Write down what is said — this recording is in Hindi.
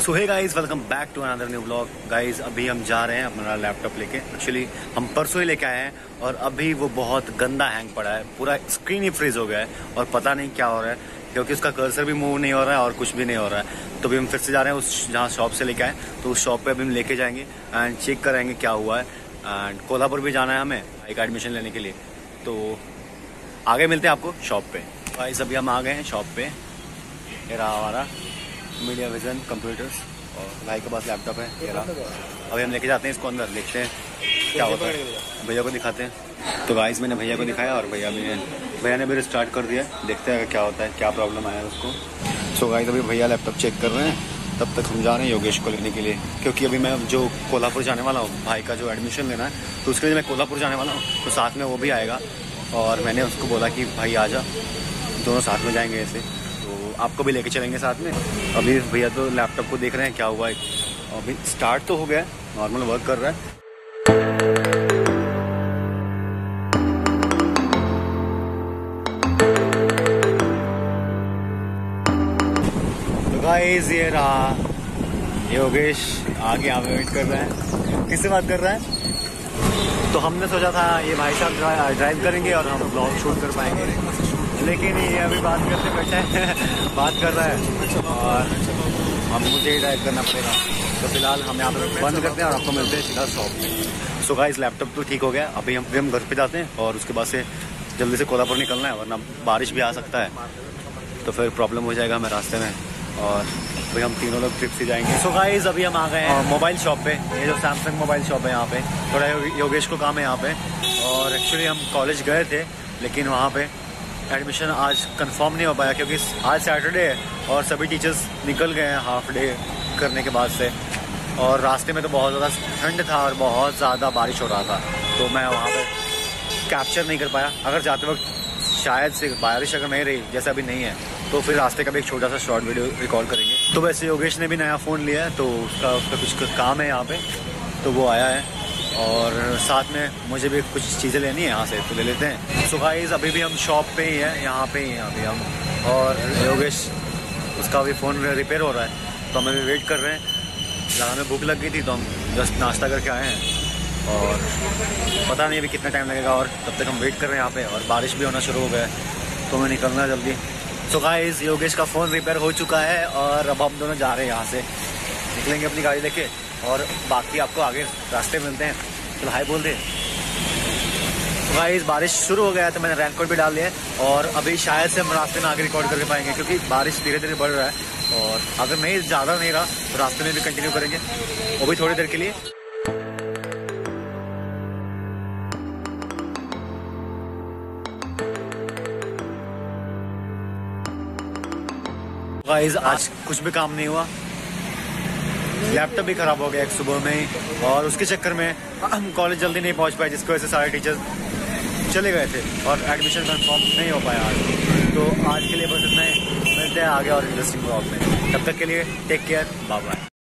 So hey guys, welcome back to another new blog. Guys अभी हम जा रहे हैं अपना लैपटॉप लेके। एक्चुअली हम परसों ही लेके आए हैं और अभी वो बहुत गंदा हैंग पड़ा है, पूरा स्क्रीन ही फ्रीज हो गया है और पता नहीं क्या हो रहा है क्योंकि उसका कर्सर भी मूव नहीं हो रहा है और कुछ भी नहीं हो रहा है। तो अभी हम फिर से जा रहे हैं उस जहाँ शॉप से लेके आए, तो उस शॉप पे अभी हम लेके जाएंगे एंड चेक कराएंगे क्या हुआ है। एंड कोल्हापुर भी जाना है हमें एक एडमिशन लेने के लिए, तो आगे मिलते हैं आपको शॉप पे। गाइस अभी हम आ गए हैं शॉप पे। ये रहा हमारा मीडिया विजन कंप्यूटर्स और भाई के पास लैपटॉप है। ये रहा, अभी हम लेके जाते हैं इसको अंदर, देखते हैं क्या होता है, भैया को दिखाते हैं। तो गाइस मैंने भैया को दिखाया और भैया ने भी स्टार्ट कर दिया, देखते हैं क्या होता है, क्या प्रॉब्लम आया है उसको। सो गाइस अभी भैया लैपटॉप चेक कर रहे हैं, तब तक हम जा रहे हैं योगेश को लेने के लिए, क्योंकि अभी मैं जो कोल्हापुर जाने वाला हूँ, भाई का जो एडमिशन लेना है तो उसके लिए मैं कोल्हापुर जाने वाला हूँ, तो साथ में वो भी आएगा। और मैंने उसको बोला कि भाई आ जा, दोनों साथ में जाएंगे ऐसे, तो आपको भी लेके चलेंगे साथ में। अभी भैया तो लैपटॉप को देख रहे हैं क्या हुआ है। अभी स्टार्ट तो हो गया है, नॉर्मल वर्क कर रहा है। तो गाइस ये रहा योगेश, आगे यहाँ पे वेट कर रहा है। किससे बात कर रहा है? तो हमने सोचा था ये भाई साहब ड्राइव करेंगे और हम ब्लॉग शूट कर पाएंगे, लेकिन ये अभी बात करते बैठा है बात कर रहा है और हम मुझे ही ड्राइव करना पड़ेगा। तो फिलहाल हम यहाँ पर बंद करते हैं और आपको मिलते हैं सीधा शॉप में। सो गाइस लैपटॉप तो ठीक हो गया, अभी हम घर पे जाते हैं और उसके बाद से जल्दी से कोल्हापुर निकलना है, वरना बारिश भी आ सकता है तो फिर प्रॉब्लम हो जाएगा हमें रास्ते में, और अभी हम तीनों लोग ट्रिप से जाएंगे। सो गाइस अभी हम आ गए हैं मोबाइल शॉप पे, ये जो सैमसंग मोबाइल शॉप है यहाँ पे। थोड़ा योगेश को काम है यहाँ पे, और एक्चुअली हम कॉलेज गए थे लेकिन वहाँ पे एडमिशन आज कंफर्म नहीं हो पाया क्योंकि आज सैटरडे है और सभी टीचर्स निकल गए हैं हाफ डे करने के बाद से, और रास्ते में तो बहुत ज़्यादा ठंड था और बहुत ज़्यादा बारिश हो रहा था, तो मैं वहाँ पे कैप्चर नहीं कर पाया। अगर जाते वक्त शायद से बारिश अगर नहीं रही, जैसे अभी नहीं है, तो फिर रास्ते का भी एक छोटा सा शॉर्ट वीडियो रिकॉर्ड करेंगे। तो वैसे योगेश ने भी नया फ़ोन लिया है, तो उसका कुछ काम है यहाँ पे, तो वो आया है और साथ में मुझे भी कुछ चीज़ें लेनी है यहाँ से, तो ले लेते हैं। सो गाइस अभी भी हम शॉप पे ही हैं, यहाँ पे ही हैं अभी हम, और योगेश उसका अभी फ़ोन रिपेयर हो रहा है तो हम अभी वेट कर रहे हैं। हमें भूख लग गई थी तो हम जस्ट नाश्ता करके आए हैं और पता नहीं अभी कितना टाइम लगेगा, और तब तक हम वेट कर रहे हैं यहाँ पे, और बारिश भी होना शुरू हो गया है तो हमें निकलना है जल्दी। सो गाइस योगेश का फ़ोन रिपेयर हो चुका है और अब हम दोनों जा रहे हैं यहाँ से, निकलेंगे अपनी गाड़ी लेके, और बाकी आपको आगे रास्ते मिलते हैं। तो हाय बोल दे। तो गाइस बारिश शुरू हो गया है तो मैंने रेनकोट भी डाल लिया है, और अभी शायद से हम रास्ते में आगे रिकॉर्ड करके पाएंगे क्योंकि बारिश धीरे धीरे बढ़ रहा है, और अगर नहीं ज़्यादा नहीं रहा तो रास्ते में भी कंटिन्यू करेंगे, वो भी थोड़ी देर के लिए। गाइस आज कुछ भी काम नहीं हुआ, लैपटॉप भी खराब हो गया एक सुबह में ही, और उसके चक्कर में हम कॉलेज जल्दी नहीं पहुंच पाए, जिसकी वजह से सारे टीचर्स चले गए थे और एडमिशन कंफर्म नहीं हो पाया आज। तो आज के लिए बस इतना ही, मिलते हैं आगे और इंटरेस्टिंग ब्लॉग में, तब तक के लिए टेक केयर, बाय बाय।